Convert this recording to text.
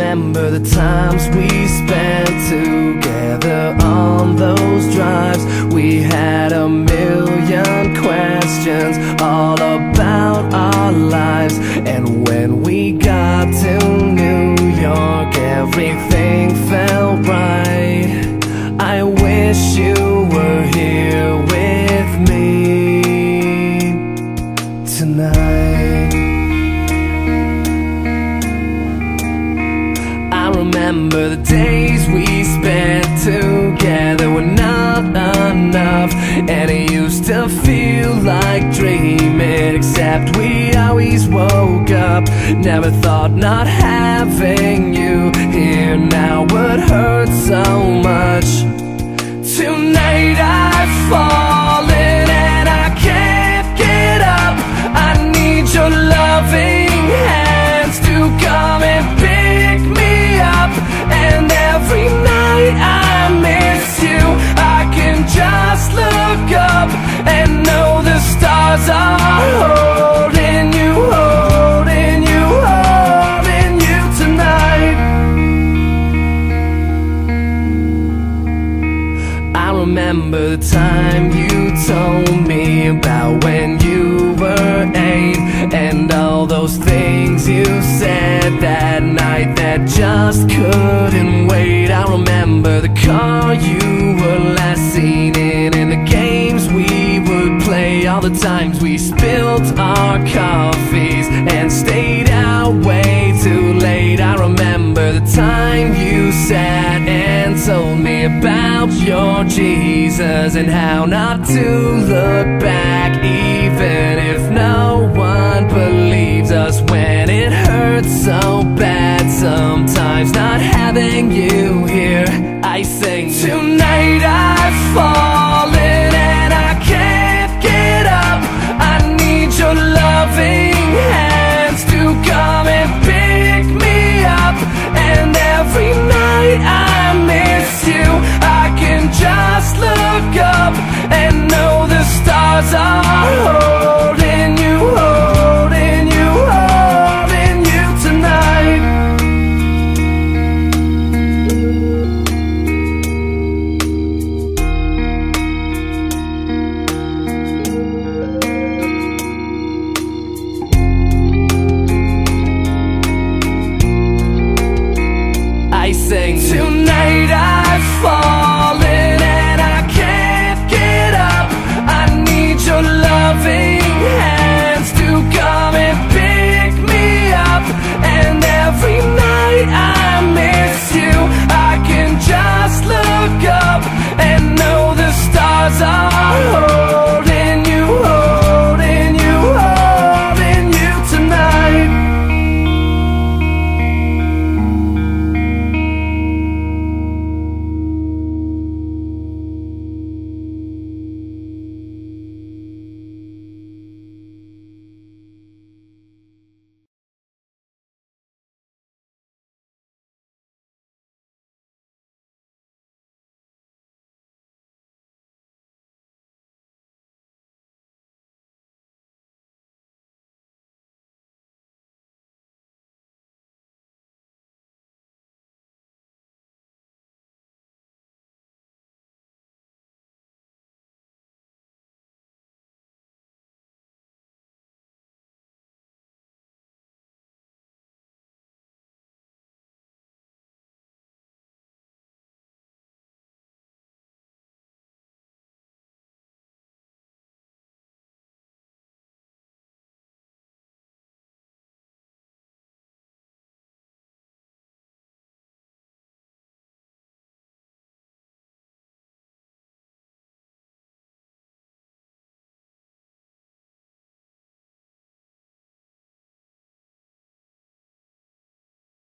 remember the times we spent together on those drives. We had a million questions all about our lives. And when we got to New York, everything felt right. I wish you were here with me tonight. I remember the days we spent together were not enough, and it used to feel like dreaming, except we always woke up. Never thought not having you here now would hurt so much. Tonight I've fallen and I can't get up. I need your loving hands to come and pick me up. And every night I miss you, I can just look up and know the stars are holding you, holding you, holding you tonight. I remember the time you told me about when you were 8, and all those things you said that night that just couldn't wait. I remember the car you were last seen in, and the games we would play, all the times we spilled our coffees and stayed out way too late. I remember the time you sat and told me about your Jesus and how not to look back, even if no one believes us when it hurts so bad. Sometimes not having you here, I sing. Tonight I've fallen and I can't get up. I need your loving hands to come and pick me up. And every night I miss you, I can just look up and know the stars are holding you, holding you, holding you tonight. I sing. Tonight I've fallen